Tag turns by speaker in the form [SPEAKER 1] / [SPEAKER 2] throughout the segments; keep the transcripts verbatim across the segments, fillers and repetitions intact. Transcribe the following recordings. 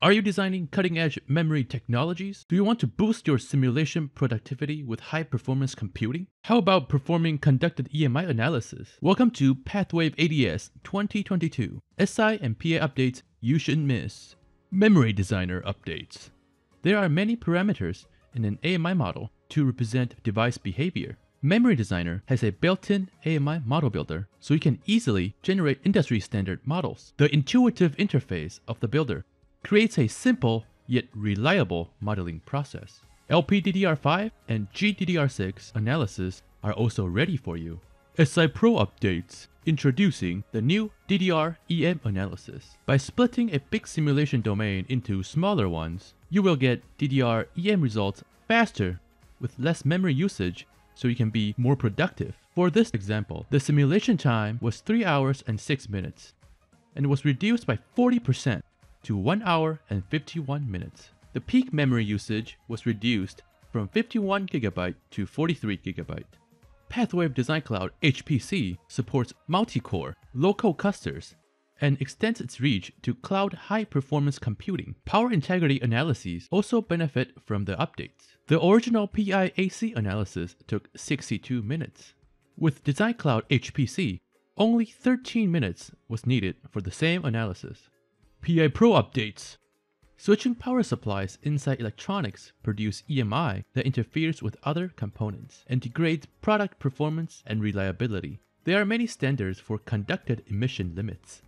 [SPEAKER 1] Are you designing cutting-edge memory technologies? Do you want to boost your simulation productivity with high-performance computing? How about performing conducted E M I analysis? Welcome to PathWave A D S twenty twenty-two, S I and P I updates you shouldn't miss. MemoryDesigner Updates. There are many parameters in an A M I model to represent device behavior. MemoryDesigner has a built-in A M I model builder, so you can easily generate industry-standard models. The intuitive interface of the builder creates a simple yet reliable modeling process. L P D D R five and G D D R six analysis are also ready for you. SiPro Updates. Introducing the new D D R E M analysis. By splitting a big simulation domain into smaller ones, you will get D D R E M results faster with less memory usage, so you can be more productive. For this example, the simulation time was three hours and six minutes, and was reduced by forty percent to one hour and fifty-one minutes. The peak memory usage was reduced from fifty-one gigabyte to forty-three gigabyte. PathWave Design Cloud H P C supports multi-core, local clusters, and extends its reach to cloud high-performance computing. Power integrity analyses also benefit from the updates. The original P I A C analysis took sixty-two minutes. With Design Cloud H P C, only thirteen minutes was needed for the same analysis. PiPro Updates. Switching power supplies inside electronics produce E M I that interferes with other components and degrades product performance and reliability. There are many standards for conducted emission limits.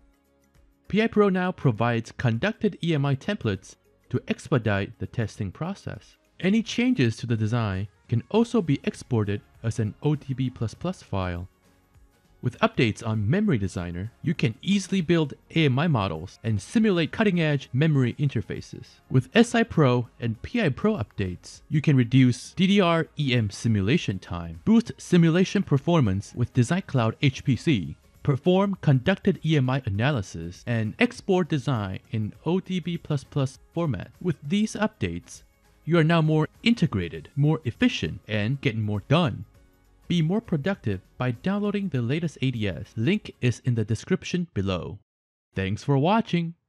[SPEAKER 1] PiPro now provides conducted E M I templates to expedite the testing process. Any changes to the design can also be exported as an O D B plus plus file. With updates on MemoryDesigner, you can easily build A M I models and simulate cutting-edge memory interfaces. With SiPro and PiPro updates, you can reduce D D R E M simulation time, boost simulation performance with Design Cloud H P C, perform conducted E M I analysis, and export design in O D B plus plus format. With these updates, you are now more integrated, more efficient, and getting more done. Be more productive by downloading the latest A D S. Link is in the description below. Thanks for watching.